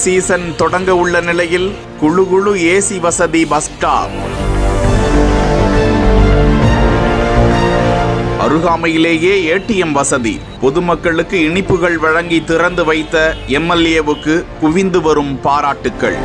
Season தொடங்க உள்ள நிலையில் குழு ஏசி வசதி பஸ் ஸ்டாப். அருகாமையிலேயே ஏடிஎம் வசதி. பொதுமக்களுக்கு இனிப்புகள் வழங்கி திறந்து வைத்த எம்எல்ஏவுக்கு குவிந்து வரும் பாராட்டுக்கள்.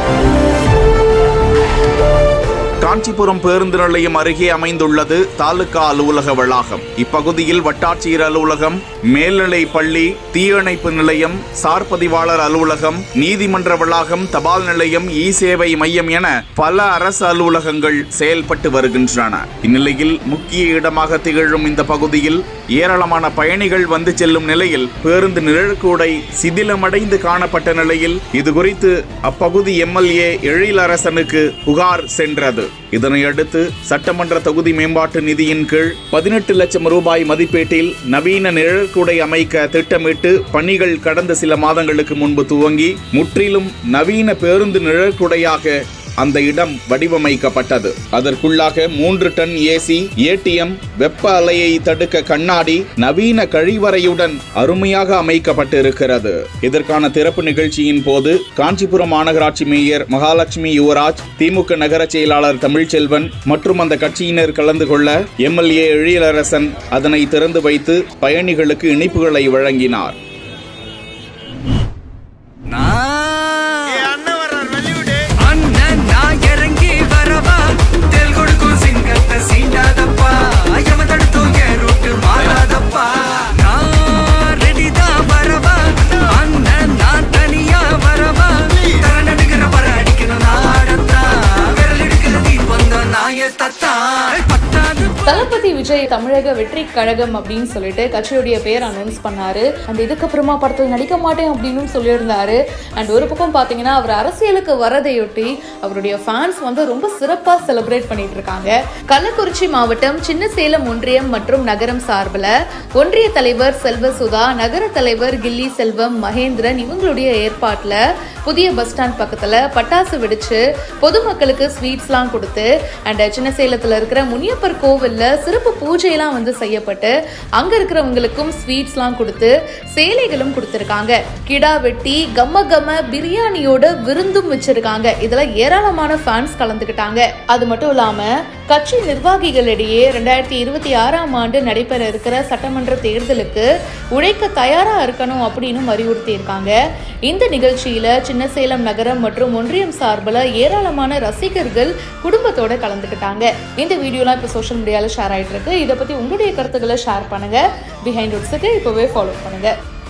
காஞ்சிபுரம் பேருந்து நிலையம் அருகே அமைந்துள்ளது தாலுகா அலுவலக வளாகம். இப்பகுதியில் வட்டாட்சியர் அலுவலகம், மேல்நிலைப் பள்ளி, தீயணைப்பு நிலையம், சார் பதிவாளர் அலுவலகம், நீதிமன்ற வளாகம், தபால் நிலையம், இ சேவை மையம் என பல அரசு அலுவலகங்கள் செயல்பட்டு வருகின்றன. இந்நிலையில் முக்கிய இடமாக திகழும் இந்த பகுதியில் ஏராளமான பயணிகள் வந்து செல்லும் நிலையில் பேருந்து நிழற்கூடை சிதிலமடைந்து காணப்பட்ட நிலையில் இதுகுறித்து அப்பகுதி எம்எல்ஏ எழிலரசனுக்கு புகார் சென்றது. இதனையடுத்து சட்டமன்ற தொகுதி மேம்பாட்டு நிதியின் கீழ் 18 லட்சம் ரூபாய் மதிப்பீட்டில் நவீன நிழற்குடை அமைக்க திட்டமிட்டு பணிகள் கடந்த சில மாதங்களுக்கு முன்பு துவங்கி முற்றிலும் நவீன பேருந்து நிழற்குடையாக அந்த இடம் வடிவமைக்கப்பட்டது. அதற்குள்ளாக 3 டன் ஏசி, ஏடிஎம், வெப்ப அலையை தடுக்க கண்ணாடி, நவீன கழிவறையுடன் அருமையாக அமைக்கப்பட்டு இருக்கிறது. இதற்கான திறப்பு நிகழ்ச்சியின் போது காஞ்சிபுரம் மாநகராட்சி மேயர் மகாலட்சுமி யுவராஜ், திமுக நகர செயலாளர் தமிழ்ச்செல்வன் மற்றும் அந்த கட்சியினர் கலந்து கொள்ள எம்எல்ஏ எழிலரசன் அதனை திறந்து வைத்து பயணிகளுக்கு இனிப்புகளை வழங்கினார். தளபதி விஜய் தமிழக வெற்றி கழகம் அப்படின்னு சொல்லிட்டு கட்சியுடைய பேர் அனௌன்ஸ் பண்ணாரு. அண்ட் இதுக்கப்புறமா படத்தில் நடிக்க மாட்டேன் அப்படின்னு சொல்லியிருந்தாரு. அண்ட் ஒரு பக்கம் பார்த்தீங்கன்னா அவர் அரசியலுக்கு வரதையொட்டி அவருடைய ஃபேன்ஸ் வந்து ரொம்ப சிறப்பாக செலிப்ரேட் பண்ணிட்டு இருக்காங்க. கள்ளக்குறிச்சி மாவட்டம் சின்னசேலம் ஒன்றியம் மற்றும் நகரம் சார்பில் ஒன்றிய தலைவர் செல்வசுதா, நகர தலைவர் கில்லி செல்வம், மகேந்திரன் இவங்களுடைய ஏற்பாட்டில் புதிய பஸ் ஸ்டாண்ட் பக்கத்தில் பட்டாசு வெடிச்சு பொதுமக்களுக்கு ஸ்வீட்ஸ்லாம் கொடுத்து அண்ட் சின்னசேலத்தில் இருக்கிற முனியப்பர் கோவிலில் சிறப்பு பூஜையெல்லாம் வந்து செய்யப்பட்டு அங்க இருக்கிறவங்களுக்கும் ஸ்வீட்ஸ்லாம் கொடுத்து சேலைகளும் கொடுத்துருக்காங்க. கிடா வெட்டி கம்ம பிரியாணியோட விருந்தும் வச்சிருக்காங்க. இதுல ஏராளமான ஃபேன்ஸ் கலந்துக்கிட்டாங்க. அது மட்டும் இல்லாம கட்சி நிர்வாகிகளிடையே 2026ஆம் ஆண்டு நடைபெற இருக்கிற சட்டமன்ற தேர்தலுக்கு உழைக்க தயாரா இருக்கணும் அப்படின்னு அறிவுறுத்தி இருக்காங்க. இந்த நிகழ்ச்சியில சின்னசேலம் நகரம் மற்றும் ஒன்றியம் சார்பில் ஏராளமான ரசிகர்கள் குடும்பத்தோட கலந்துக்கிட்டாங்க. இந்த வீடியோலாம் இப்போ சோஷியல் மீடியாவில் ஷேர் ஆகிட்டு இருக்கு. இதை பற்றி உங்களுடைய கருத்துக்களை ஷேர் பண்ணுங்க. பிஹைண்ட் ரூட்ஸுக்கு இப்போவே ஃபாலோ பண்ணுங்க.